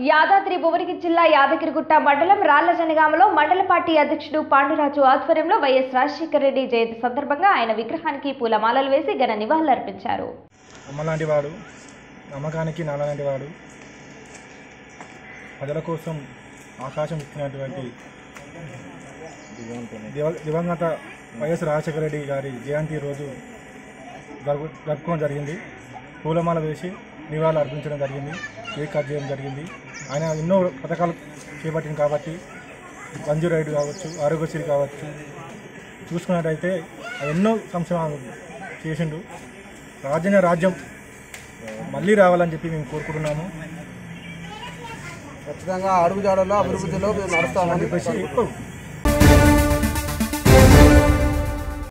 యాదాద్రి భువనగిరి జిల్లా యాదగిరిగుట్ట మండలం రాళ్లజనగామలో మండల పార్టీ అధ్యక్షుడు పాండురాజు ఆధ్వర్యంలో వైఎస్ రాజశేఖర రెడ్డి జయంతి సందర్భంగా ఆయన విగ్రహానికి పూలమాలలు వేసి ఘన నివాళులర్పించారు. అమ్మలాంటి వాడు, నమ్మకానికి నాలాంటి వాడు, ప్రజల కోసం ఆకాశం ఇచ్చినటువంటి దివంగత వైఎస్ రాజశేఖర రెడ్డి గారి జయంతి రోజు జరుపుకోవడం జరిగింది. పూలమాల వేసి నివాళులు అర్పించడం జరిగింది. కేక్ కట్ చేయడం జరిగింది. ఆయన ఎన్నో పథకాలు చేపట్టింది కాబట్టి బంజు రైడ్ కావచ్చు, ఆరోగ్యశ్రీ కావచ్చు, చూసుకున్నట్టయితే ఎన్నో సంక్షేమాలు చేసిండు. రాజ్యం మళ్ళీ రావాలని చెప్పి మేము కోరుకుంటున్నాము. ఖచ్చితంగా అడుగుజాడలో అభివృద్ధిలో నడుస్తామని చెప్పేసి